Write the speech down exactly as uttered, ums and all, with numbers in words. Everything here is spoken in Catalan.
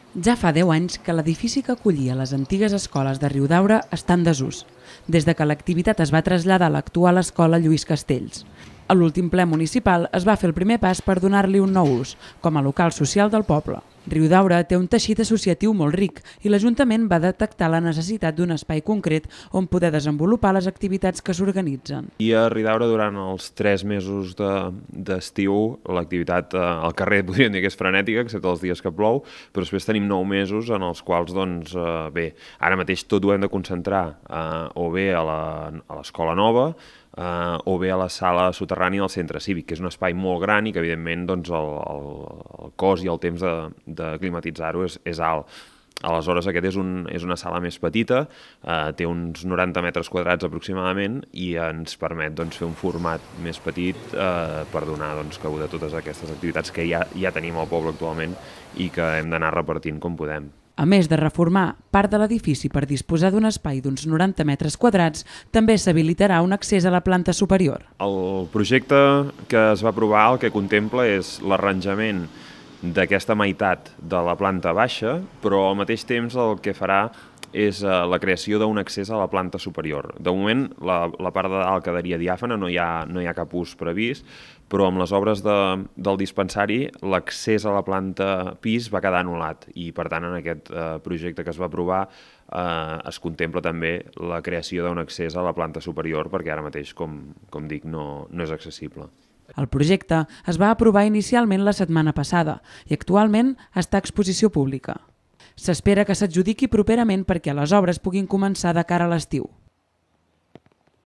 Ja fa deu anys que l'edifici que acollia les antigues escoles de Riudaura està en desús, des de que l'activitat es va traslladar a l'actual escola Lluís Castells. A l'últim ple municipal es va fer el primer pas per donar-li un nou ús, com a local social del poble. Riudaura té un teixit associatiu molt ric i l'Ajuntament va detectar la necessitat d'un espai concret on poder desenvolupar les activitats que s'organitzen. I a Riudaura, durant els tres mesos d'estiu, de, l'activitat eh, al carrer podríem dir que és frenètica, excepte els dies que plou, però després tenim nou mesos en els quals, doncs, eh, bé, ara mateix tot ho hem de concentrar eh, o bé a l'escola nova, Uh, o bé a la sala soterrània del centre cívic, que és un espai molt gran i que evidentment doncs, el, el, el cost i el temps de, de climatitzar-ho és, és alt. Aleshores aquest és, un, és una sala més petita, uh, té uns noranta metres quadrats aproximadament i ens permet doncs, fer un format més petit uh, per donar doncs, cabuda a totes aquestes activitats que ja, ja tenim al poble actualment i que hem d'anar repartint com podem. A més de reformar part de l'edifici per disposar d'un espai d'uns noranta metres quadrats, també s'habilitarà un accés a la planta superior. El projecte que es va aprovar el que contempla és l'arranjament d'aquesta meitat de la planta baixa, però al mateix temps el que farà és la creació d'un accés a la planta superior. De moment, la, la part de dalt quedaria diàfana, no hi ha, no hi ha cap ús previst, però amb les obres de, del dispensari l'accés a la planta pis va quedar anul·lat i, per tant, en aquest eh, projecte que es va aprovar eh, es contempla també la creació d'un accés a la planta superior perquè ara mateix, com, com dic, no, no és accessible. El projecte es va aprovar inicialment la setmana passada i actualment està a exposició pública. S'espera que s'adjudiqui properament perquè les obres puguin començar de cara a l'estiu.